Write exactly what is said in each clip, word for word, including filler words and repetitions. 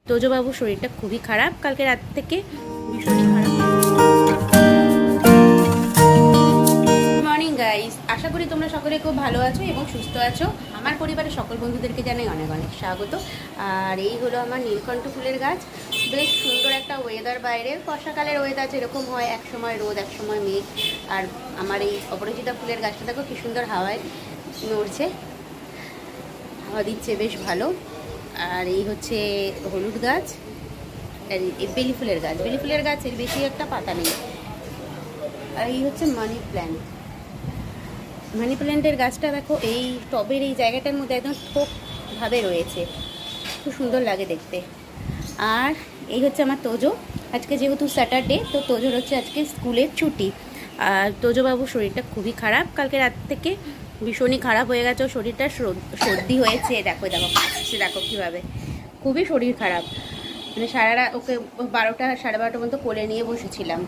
তোজো বাবুর শরীরটা খুবই খারাপ, কালকে রাত থেকে ভীষণই খারাপ। মর্নিং গাইস, আশা করি তোমরা সকলে খুব ভালো আছো এবং সুস্থ আছো। আমার পরিবারের সকল বন্ধুদেরকে জানাই অনেক অনেক স্বাগত। আর এই হলো আমার নীলকণ্ঠ ফুলের গাছ। বেশ সুন্দর একটা ওয়েদার, বাইরে বর্ষাকালের ওয়েদার যেরকম হয়, এক সময় রোদ এক সময় মেঘ। আর আমার এই অপরাজিতা ফুলের গাছটা দেখো কি সুন্দর হাওয়ায় নড়ছে, হাওয়া দিচ্ছে বেশ ভালো। আর এই হচ্ছে হলুদ গাছ, আর এই বেলি ফুলের গাছ। বেলি ফুলের গাছের বেশি একটা পাতা নেই। আর এই হচ্ছে মানি প্ল্যান্ট। মানি প্ল্যান্টের গাছটা দেখো এই টবের এই জায়গাটার মধ্যে একদম ঠোকভাবে রয়েছে, খুব সুন্দর লাগে দেখতে। আর এই হচ্ছে আমার তোজো। আজকে যেহেতু স্যাটারডে, তো তোজোর হচ্ছে আজকে স্কুলের ছুটি। আর তোজো বাবুর শরীরটা খুবই খারাপ, কালকে রাত থেকে ভীষণই খারাপ হয়ে গেছে। শরীরটা সর্দি হয়েছে, দেখো দেখো কাশছে, দেখো কীভাবে, খুবই শরীর খারাপ। মানে সারা রাত ওকে বারোটা সাড়ে বারোটার মতো কোলে নিয়ে বসেছিলাম।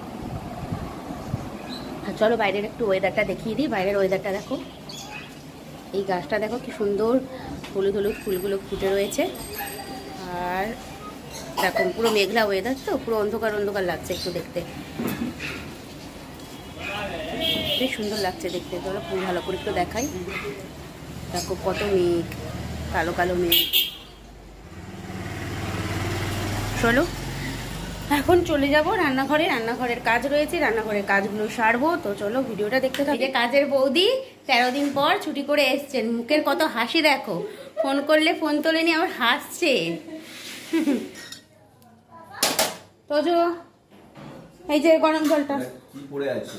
চলো বাইরের একটু ওয়েদারটা দেখিয়ে দিই। বাইরের ওয়েদারটা দেখো, এই গাছটা দেখো কি সুন্দর হলুদ হলুদ ফুলগুলো ফুটে রয়েছে। আর দেখো পুরো মেঘলা ওয়েদার, তো পুরো অন্ধকার অন্ধকার লাগছে একটু দেখতে, বেশ সুন্দর লাগছে দেখতে। চলো ফুল ভালো করে একটু দেখাই। দেখো কত মেঘ, কালো কালো মেঘ। চলো এখন চলে যাব রান্নাঘরে, রান্নাঘরের কাজ রয়েছে, রান্নাঘরের কাজগুলো সারবো। তো চলো ভিডিওটা দেখতে থাকি। যে কাজের বৌদি তেরো দিন পর ছুটি করে এসছেন, মুখের কত হাসি দেখো, ফোন করলে ফোন তোলেনি, আবার হাসছে। তোজো এই যে গরম জলটা কি পড়ে আছে,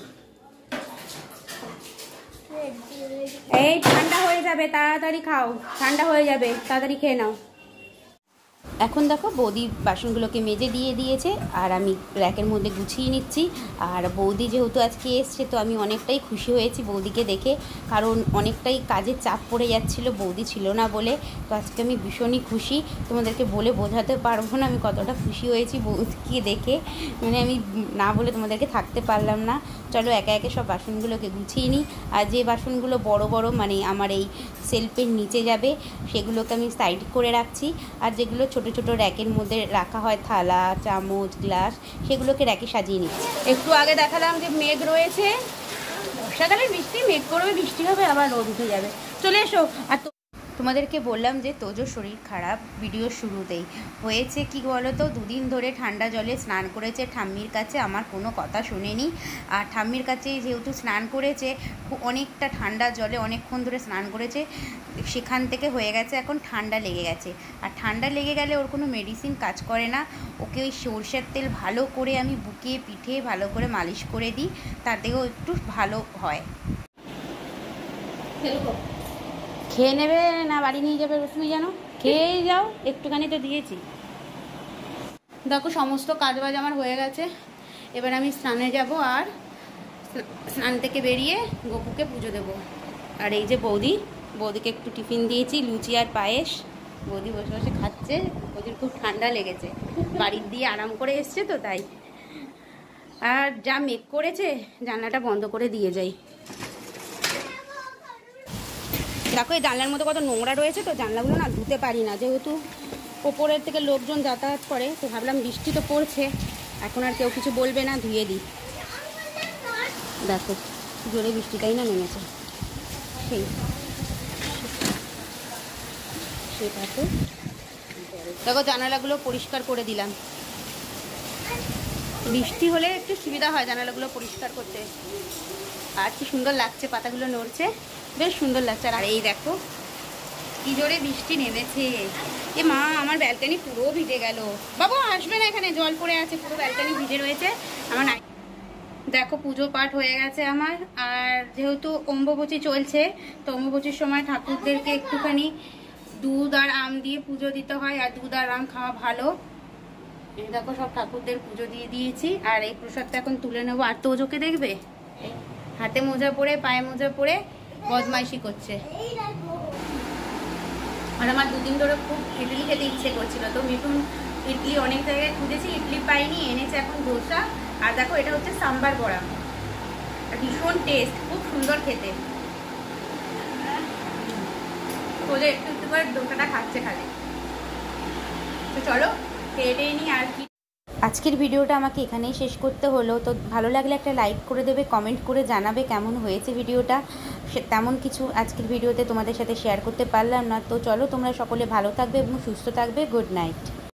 এই ঠান্ডা হয়ে যাবে, তাড়াতাড়ি খাও, ঠান্ডা হয়ে যাবে, তাড়াতাড়ি খেয়ে নাও। এখন দেখো বৌদি বাসনগুলোকে মেজে দিয়ে দিয়েছে, আর আমি র্যাকের মধ্যে গুছিয়ে নিচ্ছি। আর বৌদি যেহেতু আজকে এসছে, তো আমি অনেকটাই খুশি হয়েছি বৌদিকে দেখে, কারণ অনেকটাই কাজের চাপ পড়ে যাচ্ছিল বৌদি ছিল না বলে। তো আজকে আমি ভীষণই খুশি, তোমাদেরকে বলে বোঝাতে পারবো না আমি কতটা খুশি হয়েছি বৌদিকে দেখে। মানে আমি না বলে তোমাদেরকে থাকতে পারলাম না। চলো একে একে সব বাসনগুলোকে গুছিয়ে নিই। আর যে বাসনগুলো বড় বড় মানে আমার এই সেলফের নিচে যাবে, সেগুলোকে আমি সাইড করে রাখছি। আর যেগুলো ছোটো ছোটো র্যাকের মধ্যে রাখা হয়, থালা চামচ গ্লাস, সেগুলোকে র্যাকে সাজিয়ে নিচ্ছি। একটু আগে দেখালাম যে মেঘ রয়েছে, বর্ষাকালে বৃষ্টি, মেঘ করবে, বৃষ্টি হবে, আবার রোদ উঠে যাবে। চলে এসো। আর তোমাদেরকে বললাম যে তোজোর শরীর খারাপ ভিডিওর শুরুতেই। হয়েছে কি বলো তো, দুদিন ধরে ঠান্ডা জলে স্নান করেছে ঠাম্মির কাছে, আমার কোনো কথা শোনেনি। আর ঠাম্মির কাছে যেহেতু স্নান করেছে, অনেকটা ঠান্ডা জলে অনেকক্ষণ ধরে স্নান করেছে, সেখান থেকে হয়ে গেছে এখন ঠান্ডা লেগে গেছে। আর ঠান্ডা লেগে গেলে ওর কোনো মেডিসিন কাজ করে না। ওকে ওই সরষের তেল ভালো করে আমি বুকে পিঠে ভালো করে মালিশ করে দিই, তাতেও একটু ভালো হয়। খেয়ে নেবে না বাড়ি নিয়ে যাবে তুমি জানো, খেয়ে যাও, একটুখানি তো দিয়েছি। দেখো সমস্ত কাজবাজ আমার হয়ে গেছে, এবার আমি স্নানে যাব। আর স্নান থেকে বেরিয়ে গপুকে পুজো দেবো। আর এই যে বৌদি, বৌদিকে একটু টিফিন দিয়েছি, লুচি আর পায়েস। বৌদি বসে বসে খাচ্ছে, বৌদির খুব ঠান্ডা লেগেছে, বাড়ির দিয়ে আরাম করে এসছে তো তাই। আর যা মেঘ করেছে, জানলাটা বন্ধ করে দিয়ে যাই। দেখো এই জানলার মধ্যে কত নোংরা রয়েছে, তো জানলাগুলো না ধুতে পারি না, যেহেতু ওপরের থেকে লোকজন যাতায়াত করে, তো ভাবলাম বৃষ্টি তো পড়ছে, এখন আর কেউ কিছু বলবে না, ধুয়ে দিই। দেখো জোরে বৃষ্টিটাই না নেমেছে, সেই সেটাতে দেখো জানালাগুলো পরিষ্কার করে দিলাম। বৃষ্টি হলে একটু সুবিধা হয় জানালাগুলো পরিষ্কার করতে। আর কি সুন্দর লাগছে, পাতাগুলো নড়ছে, বেশ সুন্দর লাগছে। আর এই দেখো কি জোরে বৃষ্টি নেমেছে। এ মা, আমার ব্যালকানি পুরো ভিজে গেল। বাবু আসবে না, এখানে জল পড়ে আছে, পুরো ব্যালকানি ভিজে রয়েছে আমার। দেখো পুজো পাঠ হয়ে গেছে আমার। আর যেহেতু অম্বুবাচী চলছে, তো অম্বুবাচীর সময় ঠাকুরদেরকে একটুখানি দুধ আর আম দিয়ে পুজো দিতে হয়, আর দুধ আর আম খাওয়া ভালো। এই দেখো সব ঠাকুরদের পুজো দিয়ে দিয়েছি, আর এই প্রসাদটা এখন তুলে নেবো। আর তোজোকে দেখবে হাতে মোজা পরে পায়ে মোজা পরে বদমাইশি করছে। আর আমার দুদিন ধরে খুব ইডলি খেতে ইচ্ছে করছিল, তো মিঠুন ইডলি অনেক জায়গায় খুঁজেছি, ইডলি পাইনি, এনেছে এখন ধোসা। আর দেখো এটা হচ্ছে সাম্বার বড়া, ভীষণ টেস্ট, খুব সুন্দর খেতে। তোজো একটু একটু করে ধোসাটা খাচ্ছে খালি। তো চলো খেয়ে নিই আর কি। আজকের ভিডিওটা আমাকে এখানেই শেষ করতে হলো। তো ভালো লাগলে একটা লাইক করে দেবে, কমেন্ট করে জানাবে কেমন হয়েছে ভিডিওটা। তেমন কিছু আজকের ভিডিওতে তোমাদের সাথে শেয়ার করতে পারলাম না। তো চলো তোমরা সকলে ভালো থাকবে এবং সুস্থ থাকবে। Good night.